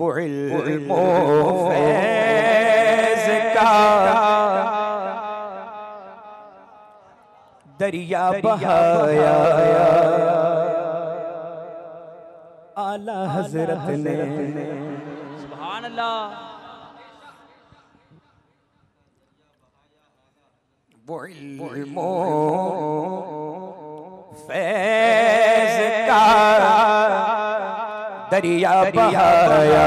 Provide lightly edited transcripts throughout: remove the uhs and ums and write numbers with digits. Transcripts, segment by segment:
वो इल्मो फैज़ का दरिया बहाया आला हजरत ने। सुभान अल्लाह। वो इल्मो फैज़ का दरिया बहाया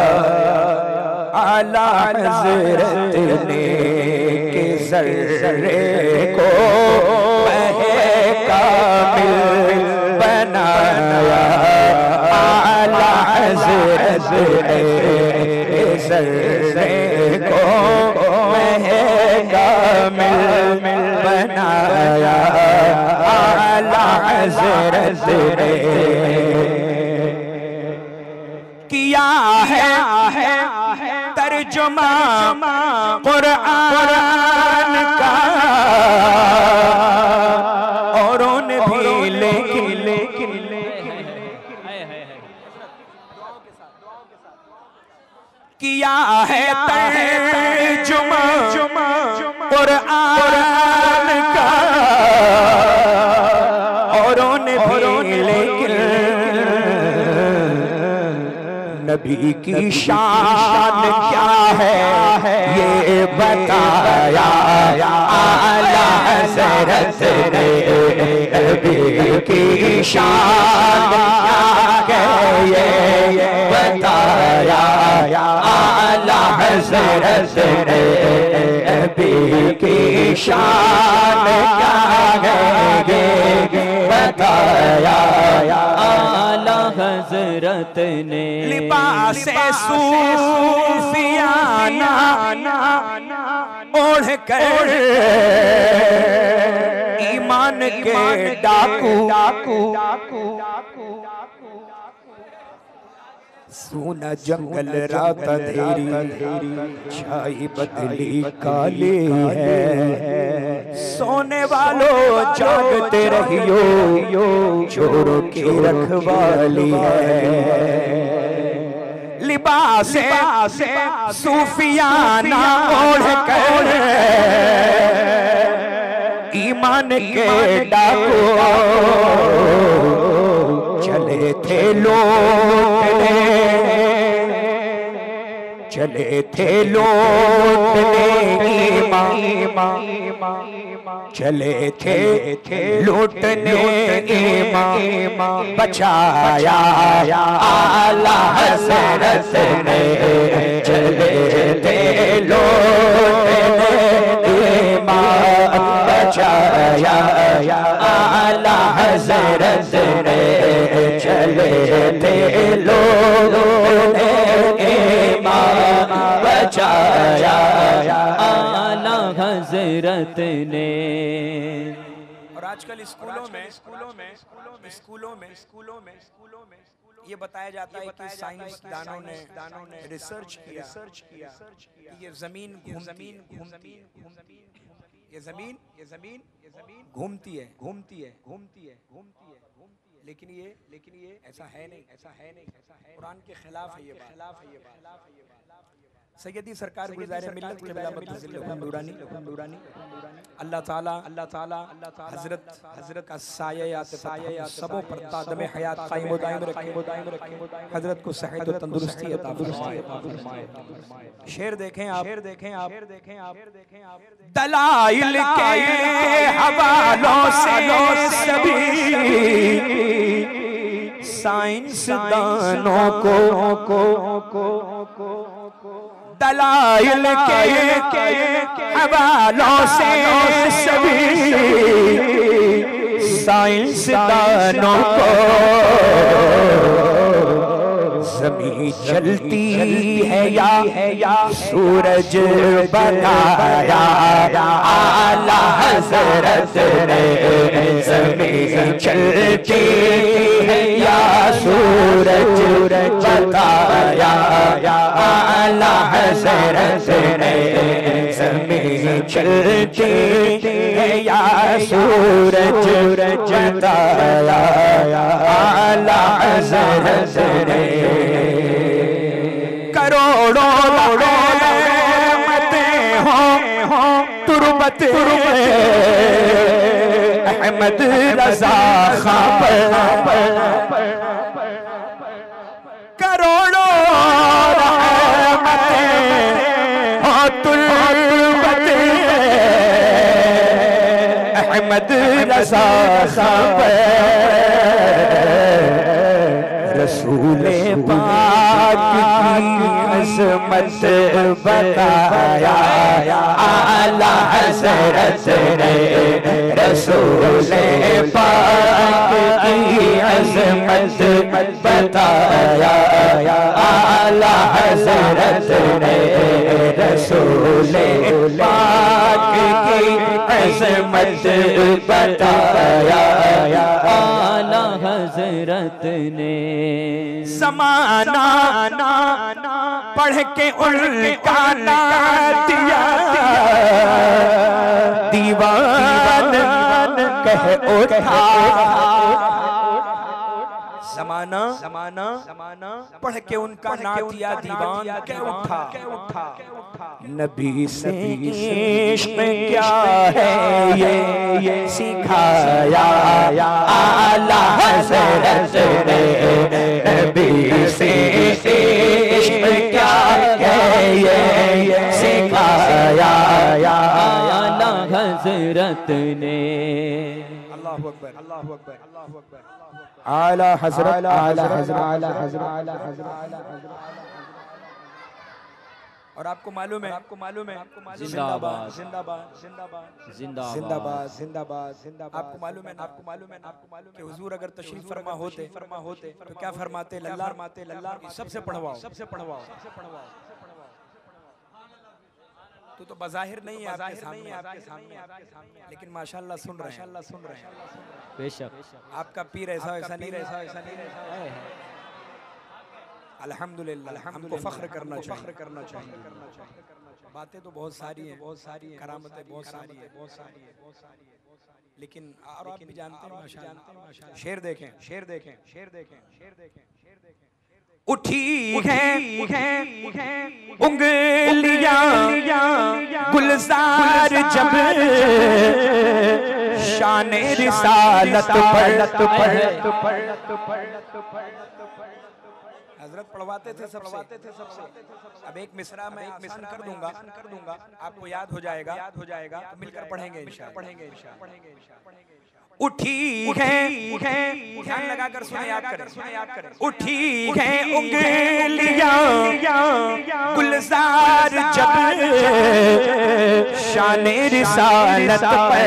आला हज़रत ने के ज़र्रे को कामिल बनाया आला हज़रत ने ज़र्रे को कामिल बनाया आला हज़रत ने किया है तर्जुमा कुरान का औरों ने भी लेकिन किया है तर्जुमा कुरान का औरों ने भी लेकिन नबी की शान क्या है ये बताया आला हज़रत ने। नबी की शान क्या है ये बताया आला हज़रत ने। नबी की शान क्या है ये बताया आला हज़रत ने। लिबास सूफियाना ओढ़ कर ईमान के डाकू सोना जंगल रात अंधेरी छाई बदली काली है। सोने वालों जागते रहियो चोरों की रखवाली है। लिबास सूफियाना ओढ़ कर ईमान के डाकू चले थे लौटने चले थे लूटने ईमान बचाया आला हज़रत ने। चले थे लूटने ईमान बचाया आला हज़रत ने। चले थे लूटने ईमान बचाया आला हज़रत ने। और आजकल स्कूलों में ये बताया जाता है कि साइंसदानों ने रिसर्च किया कि ये जमीन घूमती है। लेकिन ये ऐसा है नहीं। कुरान के खिलाफ है ये बात। सैयदी सरकार गुलज़ार मिल्लत क़िबला नूरानी अल्लाह ताला हज़रत का साया सबों पर तादमे हयात क़ाइम व दाइम रखे। हज़रत को सेहत व तंदुरुस्ती अता फरमाए। शेर देखें आप दलाइल के हवालों से सभी साइंसदानों को दलाइल के हवालों से सभी साइंसदानों को ज़मीं चलती है या सूरज बताया आला हज़रत ने। ज़मीं चलती है या सूरज बताया आला हज़रत ने। ज़मीं चलती है या सूरज बताया आला हज़रत ने। करोड़ों रहमतें हो तुरबत अहमद रज़ा खां पर, करोड़ों रहमतें हो तुरबत अहमद रज़ा खां पर, रसूले पाक की अज़मत बताया आला हज़रत ने, रसूले पाक की अज़मत बताया आला हज़रत ने, रसूले पाक की अज़मत बताया आला हज़रत ने। ज़माना पढ़ के उनका दिया दीवान कह उठा, ज़माना पढ़ के उनका नातिया दीवान कह उठा, नबी से इश्क़ क्या है ये सिखाया आला हज़रत ने, नबी से इश्क़ क्या है ये सिखाया आला हज़रत ने। अल्लाहु अकबर, अल्लाहु अकबर, अल्लाहु अकबर। आला हज़रत, आला हज़रत, आला हज़रत, आला हज़रत। और आपको मालूम है, जिंदाबाद जिंदाबाद जिंदाबाद जिंदाबाद जिंदाबाद जिंदाबाद। आपको मालूम है कि हुजूर अगर तशरीफ फरमा होते तो क्या फरमाते? लल्ला सबसे पढ़वाओ, सबसे पढ़वाओ। तो बज़ाहिर नहीं है आपके सामने, लेकिन माशाल्लाह सुन रहे हैं, बेशक आपका पीर ऐसा नहीं रहता। अल्हम्दुलिल्लाह, हमको फख्र करना चाहिए। बातें तो बहुत सारी हैं, करामतें बहुत सारी है, लेकिन और आप भी जानते हैं माशाल्लाह। शेर देखें। उठी है उंगलियां गुलजार जब शाने रिसालत पर, हजरत पढ़वाते थे सबसे। अब एक मिसरा में आसान कर दूंगा, आपको याद हो जाएगा, तो मिलकर पढ़ेंगे इंशाअल्लाह। उठी है, ध्यान लगाकर सुने, याद करें। उठी है उंगलियां गुलजार जब शाने रिसालत पर,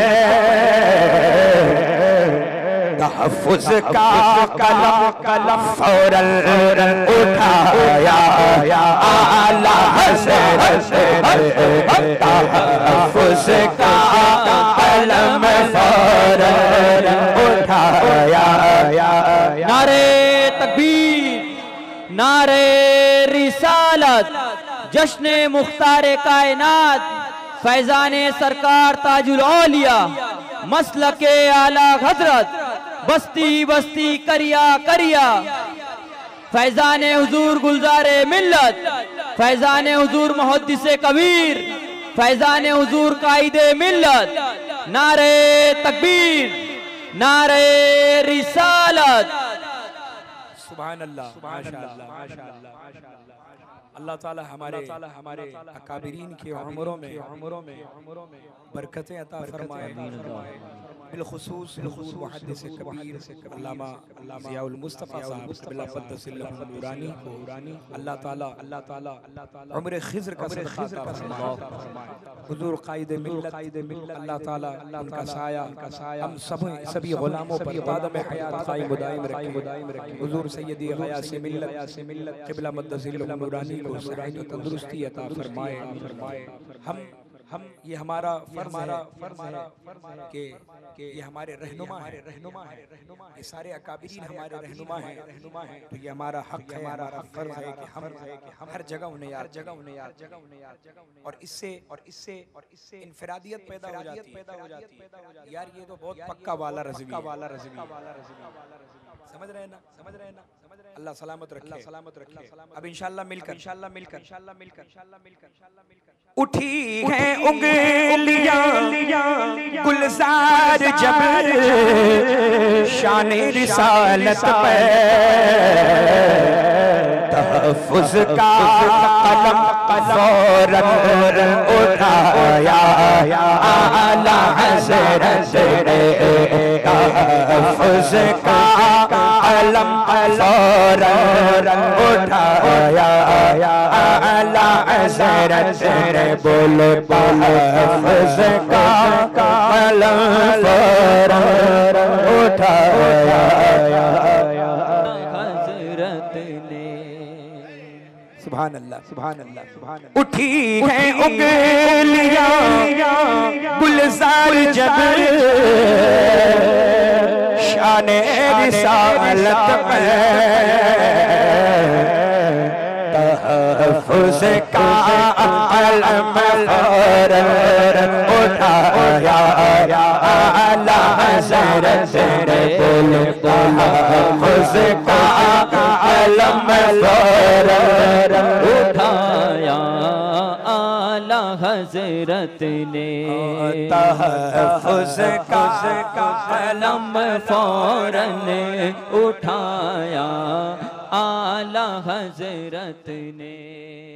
तहफ़्फ़ुज़ का कलम फौरन उठाया आला हज़रत ने, तहफ़्फ़ुज़ का कलम फौरन उठाया। नारे तकबीर, नारे रिसालत, जश्न मुख्तार कायनात, फैज़ाने सरकार ताजुल औलिया, मसलके आला हज़रत, बस्ती बस्ती करिया करिया, फैज़ाने हुजूर गुलजारे मिल्लत, फैज़ाने हुजूर मुहद्दिसे कबीर, फैज़ाने हुजूर कायदे मिल्लत। नारे तकबीर, नारे रिसालत। सुभान अल्लाह, माशाअल्लाह, माशाअल्लाह। अल्लाह ताला हमारे अकाबिरीन के उम्रों में बरकतें अता फरमाए। बिलखुसूस मुहद्दिस कबीर अल्लामा ज़ियाउल मुस्तफ़ा साहब क़द्दसल्लहु नूरानी को अल्लाह ताला उम्र खिज़्र का सदक़ा अता फरमाए। हुजूर क़ाइद मिल्लत अल्लाह ताला उनका साया हम सभी गुलामों पर तादम हयात क़ाइम दाइम रखे। हुजूर सय्यदी ग़यास मिल्लत क़िबला क़द्दसल्लहु नूरानी को सेहत व तंदुरुस्ती अता फरमाए। हम ये हमारा फर्ज है कि ये हमारे रहनुमा है, ये सारे अकाबिरीन हमारे रहनुमा हैं। तो ये हमारा हक है, हमारा फर्ज है कि हम हर जगह उन्हें याद, और इससे इनफरादियत पैदा हो जाती है। यार ये तो बहुत पक्का वाला रज़वी, समझ रहे हैं ना? अल्लाह सलामत रखे, अब इंशाल्लाह मिलकर उठी है उंगलियां गुलजार जब शान रिसालत पे तहफ़्फ़ुज़ का कलम फौरन उठाया आला हज़रत ने तहफ़्फ़ुज़ का कलम फौरन उठाया आला हज़रत ने बोले तहफ़्फ़ुज़ का कलम फौरन उठाया हज़रत ने। सुभान अल्लाह, सुभान अल्लाह, सुभान अल्लाह। उठी है उंगलियां गुलजार जब शान रिसालत में तहफ़्फ़ुज़ का कलम फौरन उठाया आला हज़रत ने बोले तहफ़्फ़ुज़ का कलम फौरन उठाया आला हज़रत ने तहफ़्फ़ुज़ का कलम फौरन उठाया आला हज़रत ने।